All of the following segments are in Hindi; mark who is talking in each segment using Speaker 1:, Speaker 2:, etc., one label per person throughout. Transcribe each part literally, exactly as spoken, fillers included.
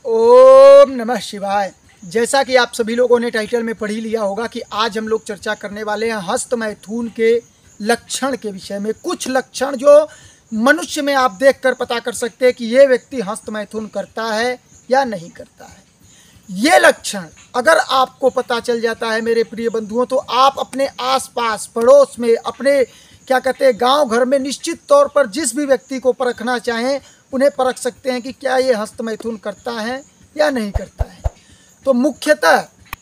Speaker 1: ओम नमः शिवाय। जैसा कि आप सभी लोगों ने टाइटल में पढ़ ही लिया होगा कि आज हम लोग चर्चा करने वाले हैं हस्त मैथुन के लक्षण के विषय में। कुछ लक्षण जो मनुष्य में आप देखकर पता कर सकते हैं कि ये व्यक्ति हस्त मैथुन करता है या नहीं करता है। ये लक्षण अगर आपको पता चल जाता है मेरे प्रिय बंधुओं, तो आप अपने आसपास पड़ोस में, अपने क्या कहते हैं गांव घर में निश्चित तौर पर जिस भी व्यक्ति को परखना चाहें उन्हें परख सकते हैं कि क्या ये हस्त मैथुन करता है या नहीं करता है। तो मुख्यतः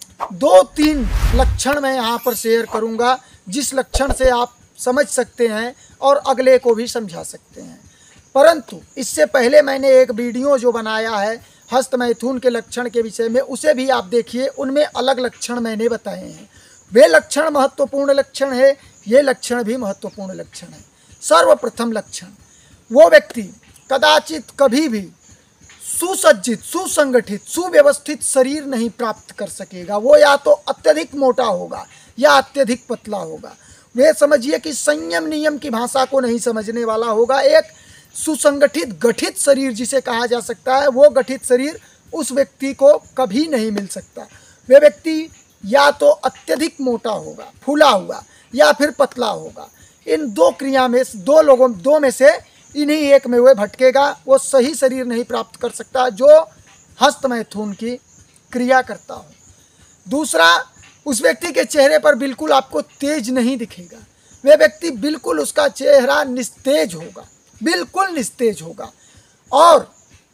Speaker 1: दो तीन लक्षण मैं यहाँ पर शेयर करूँगा जिस लक्षण से आप समझ सकते हैं और अगले को भी समझा सकते हैं। परंतु इससे पहले मैंने एक वीडियो जो बनाया है हस्त मैथुन के लक्षण के विषय में, उसे भी आप देखिए। उनमें अलग लक्षण मैंने बताए हैं। वे लक्षण महत्वपूर्ण लक्षण है, ये लक्षण भी महत्वपूर्ण लक्षण है। सर्वप्रथम लक्षण, वो व्यक्ति कदाचित कभी भी सुसज्जित, सुसंगठित, सुव्यवस्थित शरीर नहीं प्राप्त कर सकेगा। वो या तो अत्यधिक मोटा होगा या अत्यधिक पतला होगा। वे समझिए कि संयम नियम की भाषा को नहीं समझने वाला होगा। एक सुसंगठित गठित शरीर जिसे कहा जा सकता है, वो गठित शरीर उस व्यक्ति को कभी नहीं मिल सकता। वे व्यक्ति या तो अत्यधिक मोटा होगा, फूला हुआ, या फिर पतला होगा। इन दो क्रिया में दो लोगों दो में से इन्हीं एक में वह भटकेगा। वो सही शरीर नहीं प्राप्त कर सकता जो हस्त मैथुन की क्रिया करता हो। दूसरा, उस व्यक्ति के चेहरे पर बिल्कुल आपको तेज नहीं दिखेगा। वह व्यक्ति बिल्कुल, उसका चेहरा निस्तेज होगा, बिल्कुल निस्तेज होगा, और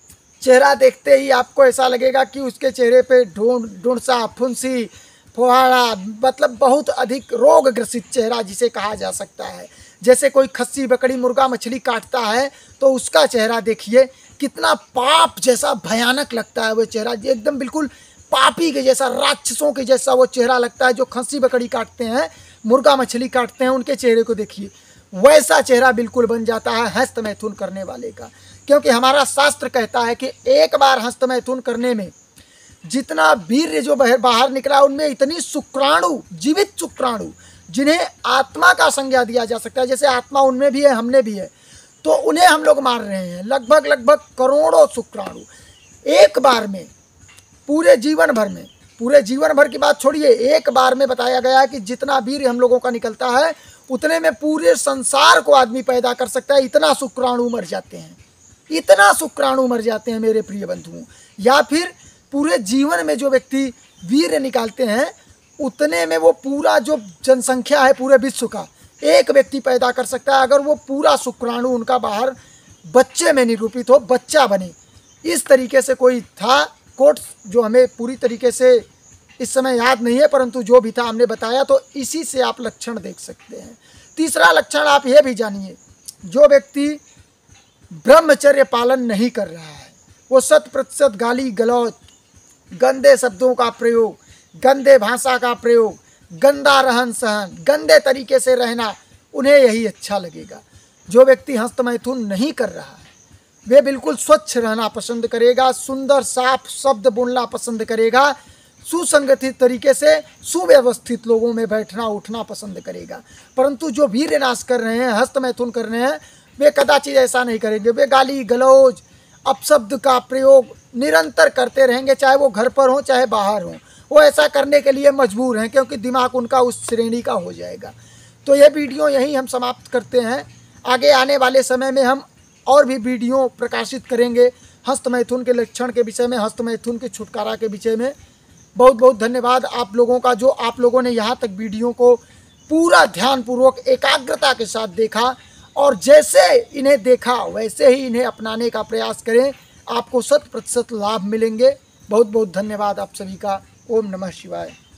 Speaker 1: चेहरा देखते ही आपको ऐसा लगेगा कि उसके चेहरे पे ढूंढ ढूंढसा, फुंसी, फुहारा, मतलब बहुत अधिक रोग ग्रसित चेहरा जिसे कहा जा सकता है। जैसे कोई खस्सी, बकरी, मुर्गा, मछली काटता है तो उसका चेहरा देखिए कितना पाप जैसा भयानक लगता है। वो चेहरा एकदम बिल्कुल पापी के जैसा, राक्षसों के जैसा वो चेहरा लगता है। जो खस्सी बकरी काटते हैं, मुर्गा मछली काटते हैं, उनके चेहरे को देखिए, वैसा चेहरा बिल्कुल बन जाता है हस्त मैथुन करने वाले का। क्योंकि हमारा शास्त्र कहता है कि एक बार हस्त मैथुन करने में जितना वीर्य जो बाहर निकला, उनमें इतनी शुक्राणु, जीवित शुक्राणु, जिन्हें आत्मा का संज्ञा दिया जा सकता है, जैसे आत्मा उनमें भी है, हमने भी है, तो उन्हें हम लोग मार रहे हैं। लगभग लगभग करोड़ों शुक्राणु एक बार में, पूरे जीवन भर में, पूरे जीवन भर की बात छोड़िए, एक बार में बताया गया है कि जितना वीर्य हम लोगों का निकलता है उतने में पूरे संसार को आदमी पैदा कर सकता है। इतना शुक्राणु मर जाते हैं, इतना शुक्राणु मर जाते हैं मेरे प्रिय बंधुओं। या फिर पूरे जीवन में जो व्यक्ति वीर्य निकालते हैं उतने में वो पूरा जो जनसंख्या है पूरे विश्व का एक व्यक्ति पैदा कर सकता है, अगर वो पूरा शुक्राणु उनका बाहर बच्चे में निरूपित हो, बच्चा बने। इस तरीके से कोई था कोट्स जो हमें पूरी तरीके से इस समय याद नहीं है, परंतु जो भी था हमने बताया, तो इसी से आप लक्षण देख सकते हैं। तीसरा लक्षण आप ये भी जानिए, जो व्यक्ति ब्रह्मचर्य पालन नहीं कर रहा है, वो शत प्रतिशत गाली गलौज, गंदे शब्दों का प्रयोग, गंदे भाषा का प्रयोग, गंदा रहन सहन, गंदे तरीके से रहना, उन्हें यही अच्छा लगेगा। जो व्यक्ति हस्त मैथुन नहीं कर रहा है वे बिल्कुल स्वच्छ रहना पसंद करेगा, सुंदर साफ शब्द बोलना पसंद करेगा, सुसंगठित तरीके से सुव्यवस्थित लोगों में बैठना उठना पसंद करेगा। परंतु जो वीर्य नाश कर रहे हैं, हस्त मैथुन कर रहे हैं, वे कदाचित ऐसा नहीं करेंगे। वे गाली गलौज, अपशब्द का प्रयोग निरंतर करते रहेंगे, चाहे वो घर पर हो चाहे बाहर हो। वो ऐसा करने के लिए मजबूर हैं क्योंकि दिमाग उनका उस श्रेणी का हो जाएगा। तो ये वीडियो यहीं हम समाप्त करते हैं। आगे आने वाले समय में हम और भी वीडियो प्रकाशित करेंगे हस्त मैथुन के लक्षण के विषय में, हस्त मैथुन के छुटकारा के विषय में। बहुत बहुत धन्यवाद आप लोगों का, जो आप लोगों ने यहाँ तक वीडियो को पूरा ध्यानपूर्वक एकाग्रता के साथ देखा, और जैसे इन्हें देखा वैसे ही इन्हें अपनाने का प्रयास करें। आपको शत प्रतिशत लाभ मिलेंगे। बहुत बहुत धन्यवाद आप सभी का। ओम नमः शिवाय।